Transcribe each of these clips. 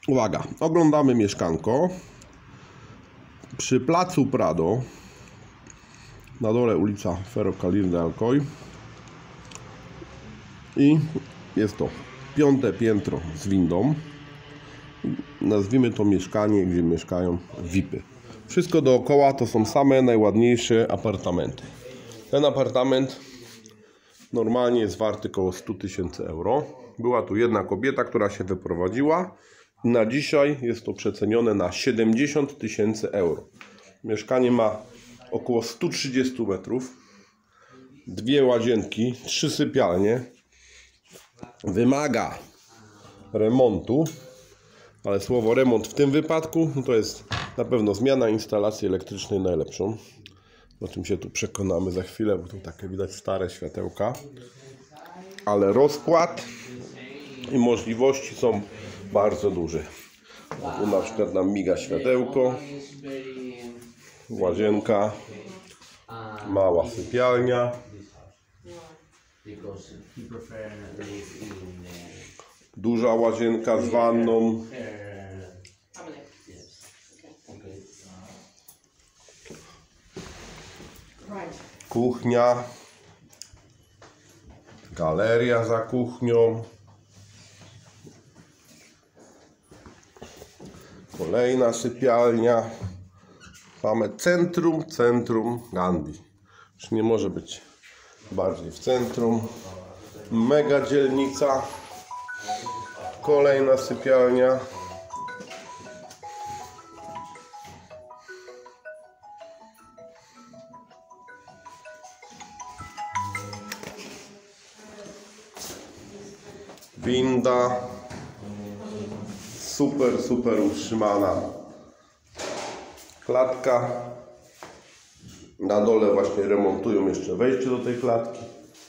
Uwaga, oglądamy mieszkanko przy placu Prado, na dole ulica Ferrocarril de Alcoy, i jest to 5. piętro z windą. Nazwijmy to mieszkanie, gdzie mieszkają VIP-y. Wszystko dookoła to są same najładniejsze apartamenty. Ten apartament normalnie jest warty około 100 000 euro. Była tu jedna kobieta, która się wyprowadziła. Na dzisiaj jest to przecenione na 70 000 euro. Mieszkanie ma około 130 metrów, 2 łazienki, 3 sypialnie. Wymaga remontu, ale słowo remont w tym wypadku to jest na pewno zmiana instalacji elektrycznej najlepszą. O czym się tu przekonamy za chwilę, bo tu takie widać stare światełka. Ale rozkład i możliwości są bardzo duże. Tu na przykład nam miga światełko, łazienka, mała sypialnia, duża łazienka z wanną, kuchnia, galeria za kuchnią, kolejna sypialnia. Mamy centrum Gandhi. Już nie może być bardziej w centrum. Mega dzielnica. Kolejna sypialnia. Winda. Super utrzymana klatka. Na dole właśnie remontują jeszcze wejście do tej klatki.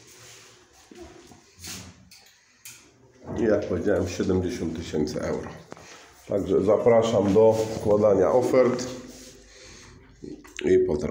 I jak powiedziałem, 70 000 euro. Także zapraszam do składania ofert i pozdrawiam.